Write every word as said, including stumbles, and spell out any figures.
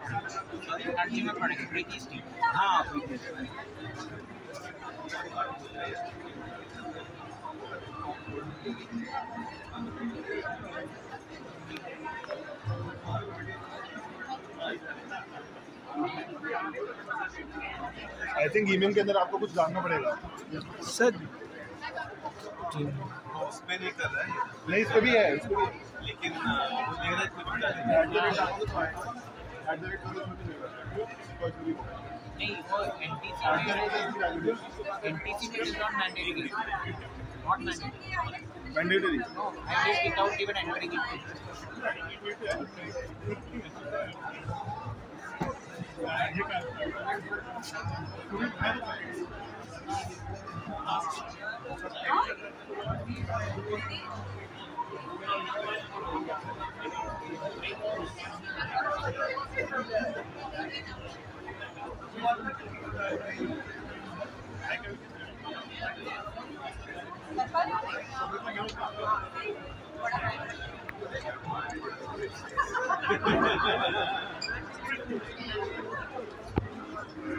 Consumer product प्रीति steel. हाँ I think email के अंदर आपको कुछ डालना पड़ेगा सर। उस पे नहीं कर रहा है, नहीं इस पे भी है, इस पे भी, लेकिन नहीं वो एनटीसी एनटीसी में is not mandatory, not mandatory mandatory no, I did without even entering it.